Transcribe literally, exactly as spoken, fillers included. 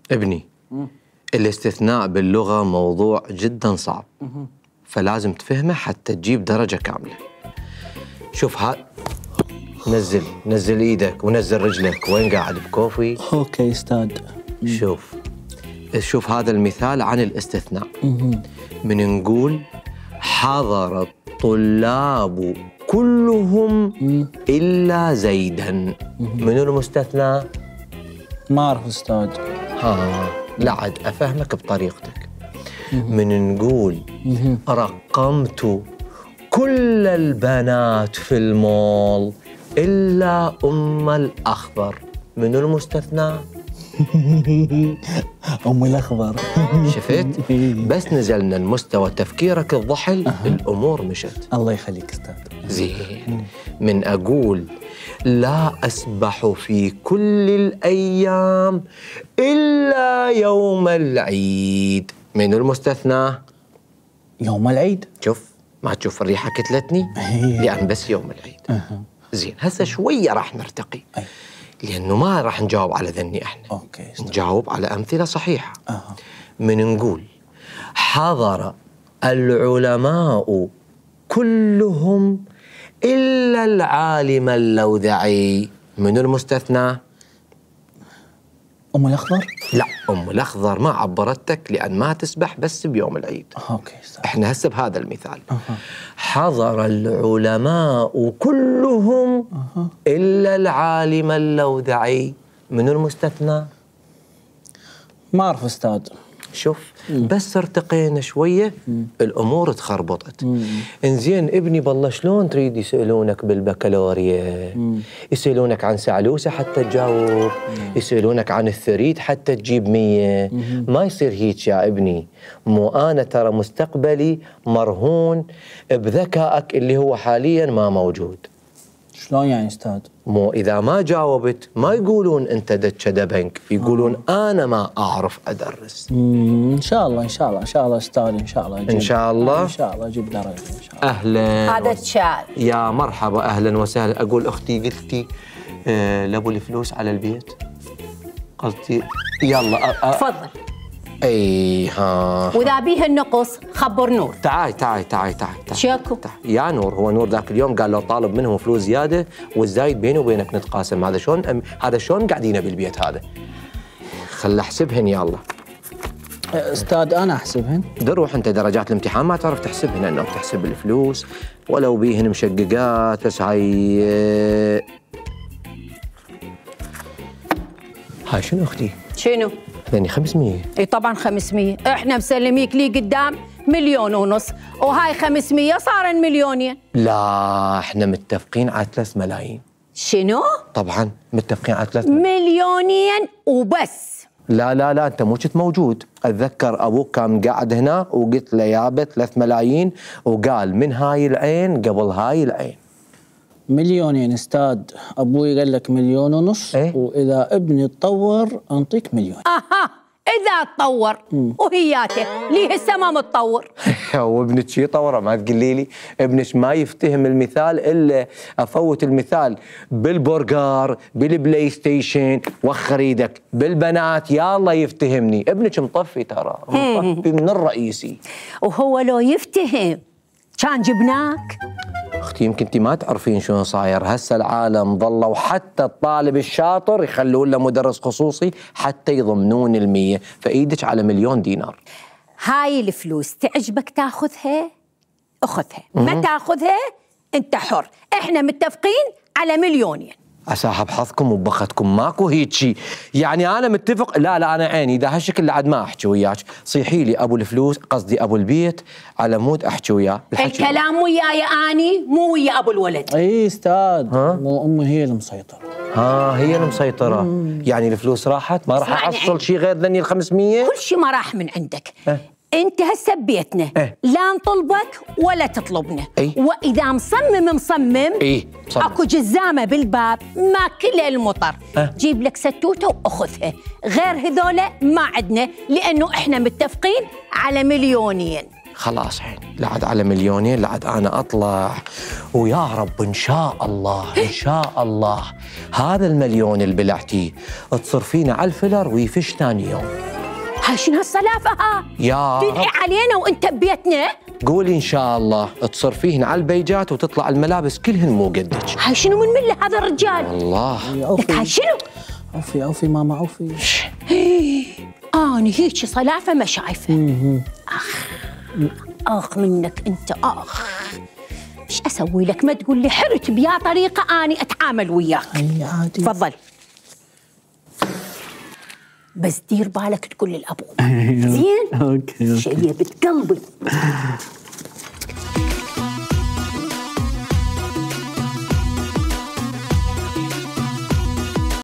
ابني مم. الاستثناء باللغة موضوع جدا صعب، مم. فلازم تفهمه حتى تجيب درجة كاملة. شوف ها، نزل نزل ايدك ونزل رجلك. وين قاعد؟ بكوفي. اوكي استاذ. شوف شوف هذا المثال عن الاستثناء. مم. من نقول حضر الطلاب كلهم مم. إلا زيدا، منو المستثنى؟ ما اعرف استاذ. ها لا عاد أفهمك بطريقتك. من نقول مم. رقمت كل البنات في المول إلا أم الأخضر، منو المستثنى؟ ام الاخضر. شفت؟ بس نزلنا المستوى تفكيرك الضحل الأمور مشت. الله يخليك استاذ. زين. من أقول لا أسبح في كل الأيام إلا يوم العيد، منو المستثنى؟ يوم العيد. شوف ما تشوف الريحة كتلتني؟ لأن بس يوم العيد. أه. زين هسه شوية راح نرتقي، أي. لأنه ما راح نجاوب على ذني إحنا. اوكي استاذ. نجاوب على أمثلة صحيحة. أه. من نقول حضر العلماء كلهم إلا العالم اللوذعي، منو المستثنى؟ ام الاخضر. لا، أم الأخضر ما عبرتك لأن ما تسبح بس بيوم العيد. اوكي استاذ. احنا هسه بهذا المثال. أه. حضر العلماء كلهم أه. إلا العالم اللوذعي، منو المستثنى؟ ما اعرف استاذ. شوف بس ارتقينا شوية الأمور تخربطت. انزين ابني بالله شلون تريد يسألونك بالبكالوريا؟ يسألونك عن سعلوسة حتى تجاوب، يسألونك عن الثريد حتى تجيب مية. ما يصير هيك يا ابني، مو أنا ترى مستقبلي مرهون بذكائك اللي هو حاليا ما موجود. شلون يعني استاذ؟ مو إذا ما جاوبت ما يقولون أنت دتشة بنك، يقولون أنا ما أعرف أدرس. مم. ان شاء الله ان شاء الله ان شاء الله استاذ ان شاء الله أجيب. إن شاء الله ان شاء الله اجيب درجه ان شاء الله. أهلا. هذا الشال. يا مرحبا أهلا وسهلا. أقول أختي قلتي آه لابو الفلوس على البيت؟ قلتي يلا أ- أ- تفضل. أي ها. واذا بيه النقص خبر نور. تعاي تعاي تعاي تعاي تعاي. شكو؟ تعاي. يا نور، هو نور ذاك اليوم قال لو طالب منهم فلوس زيادة والزايد بيني وبينك نتقاسم. هذا شلون أم... هذا شلون قاعدين بالبيت هذا؟ خل أحسبهن يلا. استاذ انا احسبهن. دروح انت درجات الامتحان ما تعرف تحسبهن، انه تحسب الفلوس ولو بيهن مشققات. بس هاي هاي شنو اختي؟ شنو؟ هذني خمسمية. اي طبعا خمسمية. احنا مسلميك لي قدام مليون ونص، وهاي خمسمية صارن مليونين. لا احنا متفقين على ثلاث ملايين. شنو؟ طبعا متفقين على ثلاث ملايين. مليونين وبس. لا لا لا انت مو كنت موجود. اتذكر ابوك كان قاعد هنا وقلت له يابا ثلاث ملايين، وقال من هاي العين قبل هاي العين. مليونين استاذ. ابوي قال لك مليون ونص. إيه؟ واذا ابني تطور انطيك مليون. اها اذا تطور وهياته ليه هسه ما متطور. وابنك شي طوره؟ ما تقولي لي ابنك ما يفتهم المثال الا افوت المثال بالبرجر بالبلاي ستيشن. وخر ايدك بالبنات يا الله يفتهمني. ابنك مطفي ترى، مطفي من الرئيسي. وهو لو يفتهم كان جبناك. اختي يمكن انت ما تعرفين شلون صاير هسه العالم. ظلوا حتى الطالب الشاطر يخلون له مدرس خصوصي حتى يضمنون المية، فايدك على مليون دينار. هاي الفلوس تعجبك تاخذها اخذها، ما تاخذها انت حر. احنا متفقين على مليونين. اساحب حظكم وبختكم ماكو هيك شيء. يعني انا متفق. لا لا انا عيني اذا هالشكل عاد ما احكي وياك. صيحي لي ابو الفلوس، قصدي ابو البيت، على مود احكي وياه. الكلام وياي اني مو ويا ابو الولد. اي استاذ. مو امي هي المسيطره. ها هي المسيطره. مم. يعني الفلوس راحت ما راح احصل شيء غير ذني الخمسمية. كل شيء ما راح من عندك. أه؟ انت هسه ببيتنا. أه؟ لا نطلبك ولا تطلبنا. أي؟ واذا مصمم مصمم اي مصمم. اكو جزامه بالباب ماكله المطر. أه؟ جيب لك ستوته واخذها. غير هذولا ما عندنا، لانه احنا متفقين على مليونين. خلاص عيني لعد على مليونين، لعد أنا أطلع ويا رب إن شاء الله إن شاء الله هذا المليون اللي بلعتيه تصرفينا على الفلر ويفش ثاني يوم. هاي شنو هالصلافة ها؟ يا تدعي رب علينا وانت ببيتنا؟ قولي إن شاء الله تصرفيهن على البيجات وتطلع الملابس كلهن مو قدك. هاي شنو من مله هذا الرجال؟ والله لك هاي شنو؟ عوفي عوفي ماما عوفي. أنا هيك صلافة ما شايفة. أخ أخ منك أنت أخ. إيش أسوي لك؟ ما تقول لي حرت بيا طريقة أني أتعامل وياك. أي عادي. تفضل. بس دير بالك تقول للأبو. زين؟ أوكي. شيء بتقلبي.